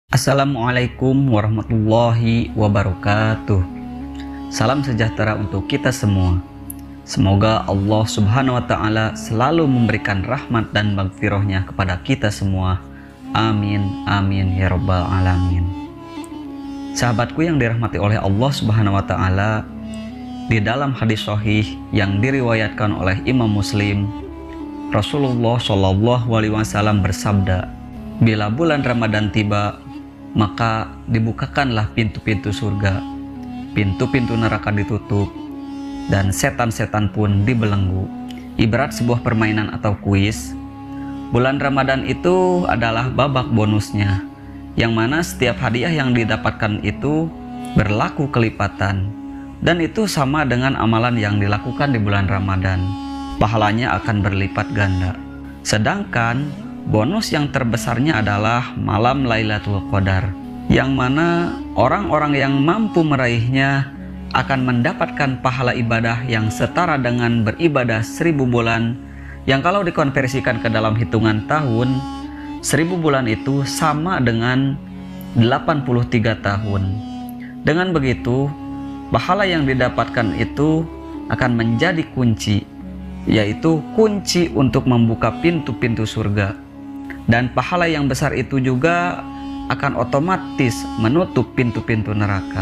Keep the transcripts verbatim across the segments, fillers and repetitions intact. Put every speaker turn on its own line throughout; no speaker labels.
Assalamualaikum warahmatullahi wabarakatuh. Salam sejahtera untuk kita semua. Semoga Allah subhanahu wa ta'ala selalu memberikan rahmat dan maghfirahnya kepada kita semua. Amin, amin, ya rabbal alamin. Sahabatku yang dirahmati oleh Allah subhanahu wa ta'ala, di dalam hadis sahih yang diriwayatkan oleh Imam Muslim, Rasulullah shallallahu alaihi wasallam bersabda, bila bulan Ramadan tiba, maka dibukakanlah pintu-pintu surga, pintu-pintu neraka ditutup, dan setan-setan pun dibelenggu. Ibarat sebuah permainan atau kuis, bulan Ramadan itu adalah babak bonusnya, yang mana setiap hadiah yang didapatkan itu berlaku kelipatan, dan itu sama dengan amalan yang dilakukan di bulan Ramadan. Pahalanya akan berlipat ganda. Sedangkan bonus yang terbesarnya adalah malam Lailatul Qadar, yang mana orang-orang yang mampu meraihnya akan mendapatkan pahala ibadah yang setara dengan beribadah seribu bulan, yang kalau dikonversikan ke dalam hitungan tahun, seribu bulan itu sama dengan delapan puluh tiga tahun. Dengan begitu, pahala yang didapatkan itu akan menjadi kunci, yaitu kunci untuk membuka pintu-pintu surga. Dan pahala yang besar itu juga akan otomatis menutup pintu-pintu neraka.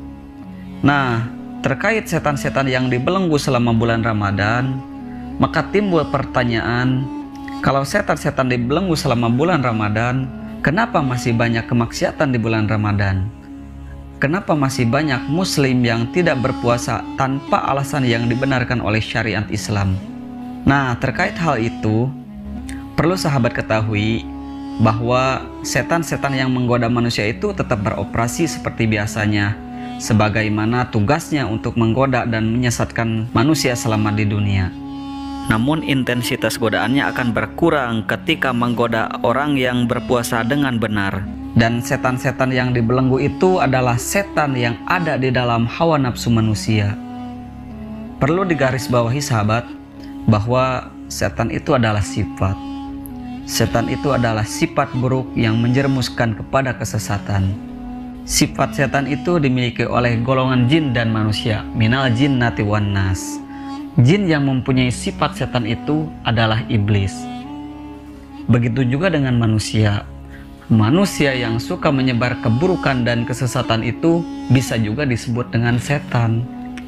Nah, terkait setan-setan yang dibelenggu selama bulan Ramadan, maka timbul pertanyaan, kalau setan-setan dibelenggu selama bulan Ramadan, kenapa masih banyak kemaksiatan di bulan Ramadan? Kenapa masih banyak muslim yang tidak berpuasa tanpa alasan yang dibenarkan oleh syariat Islam? Nah, terkait hal itu, perlu sahabat ketahui bahwa setan-setan yang menggoda manusia itu tetap beroperasi seperti biasanya, sebagaimana tugasnya untuk menggoda dan menyesatkan manusia selama di dunia. Namun intensitas godaannya akan berkurang ketika menggoda orang yang berpuasa dengan benar. Dan setan-setan yang dibelenggu itu adalah setan yang ada di dalam hawa nafsu manusia. Perlu digarisbawahi sahabat, bahwa setan itu adalah sifat. Setan itu adalah sifat buruk yang menjerumuskan kepada kesesatan. Sifat setan itu dimiliki oleh golongan jin dan manusia, minal jinnati wan nas. Jin yang mempunyai sifat setan itu adalah iblis. Begitu juga dengan manusia. Manusia yang suka menyebar keburukan dan kesesatan itu bisa juga disebut dengan setan.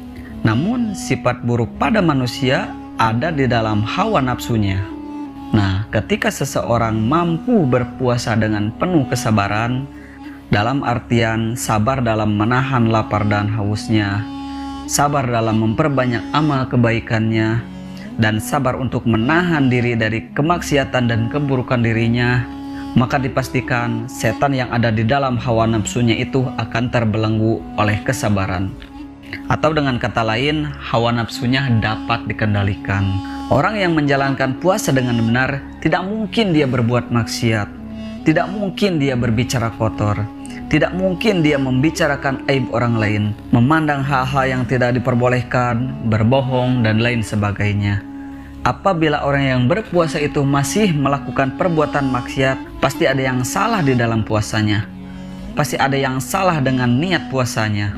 Namun sifat buruk pada manusia ada di dalam hawa nafsunya. Nah, ketika seseorang mampu berpuasa dengan penuh kesabaran, dalam artian sabar dalam menahan lapar dan hausnya, sabar dalam memperbanyak amal kebaikannya, dan sabar untuk menahan diri dari kemaksiatan dan keburukan dirinya, maka dipastikan setan yang ada di dalam hawa nafsunya itu akan terbelenggu oleh kesabaran. Atau dengan kata lain, hawa nafsunya dapat dikendalikan. Orang yang menjalankan puasa dengan benar, tidak mungkin dia berbuat maksiat, tidak mungkin dia berbicara kotor, tidak mungkin dia membicarakan aib orang lain, memandang hal-hal yang tidak diperbolehkan, berbohong, dan lain sebagainya. Apabila orang yang berpuasa itu masih melakukan perbuatan maksiat, pasti ada yang salah di dalam puasanya. Pasti ada yang salah dengan niat puasanya.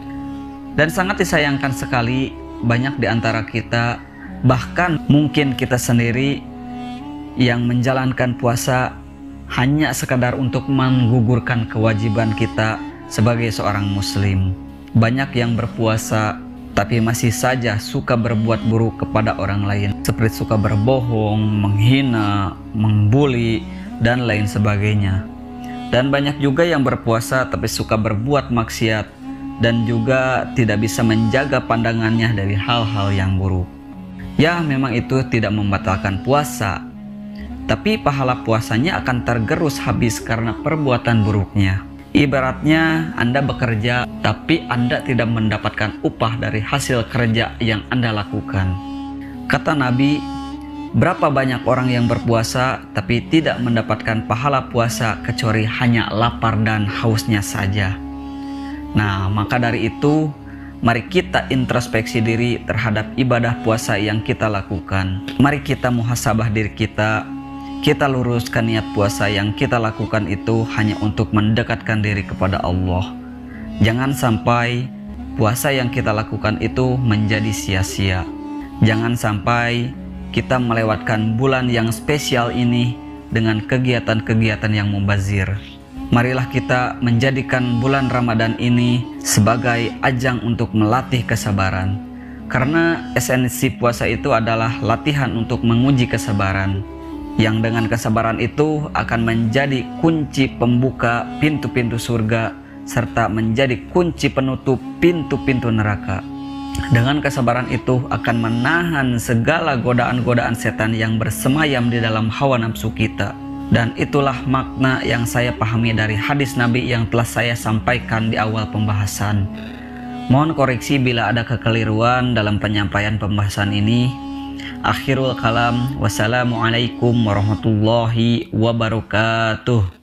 Dan sangat disayangkan sekali, banyak di antara kita, bahkan mungkin kita sendiri, yang menjalankan puasa hanya sekadar untuk menggugurkan kewajiban kita sebagai seorang muslim. Banyak yang berpuasa tapi masih saja suka berbuat buruk kepada orang lain, seperti suka berbohong, menghina, membuli, dan lain sebagainya. Dan banyak juga yang berpuasa tapi suka berbuat maksiat dan juga tidak bisa menjaga pandangannya dari hal-hal yang buruk. Ya, memang itu tidak membatalkan puasa, tapi pahala puasanya akan tergerus habis karena perbuatan buruknya. Ibaratnya Anda bekerja, tapi Anda tidak mendapatkan upah dari hasil kerja yang Anda lakukan. Kata Nabi, berapa banyak orang yang berpuasa, tapi tidak mendapatkan pahala puasa kecuali hanya lapar dan hausnya saja. Nah, maka dari itu, mari kita introspeksi diri terhadap ibadah puasa yang kita lakukan. Mari kita muhasabah diri kita, kita luruskan niat puasa yang kita lakukan itu hanya untuk mendekatkan diri kepada Allah. Jangan sampai puasa yang kita lakukan itu menjadi sia-sia. Jangan sampai kita melewatkan bulan yang spesial ini dengan kegiatan-kegiatan yang mubazir. Marilah kita menjadikan bulan Ramadan ini sebagai ajang untuk melatih kesabaran. Karena esensi puasa itu adalah latihan untuk menguji kesabaran, yang dengan kesabaran itu akan menjadi kunci pembuka pintu-pintu surga serta menjadi kunci penutup pintu-pintu neraka. Dengan kesabaran itu akan menahan segala godaan-godaan setan yang bersemayam di dalam hawa nafsu kita. Dan itulah makna yang saya pahami dari hadis Nabi yang telah saya sampaikan di awal pembahasan. Mohon koreksi bila ada kekeliruan dalam penyampaian pembahasan ini. Akhirul kalam, wassalamualaikum warahmatullahi wabarakatuh.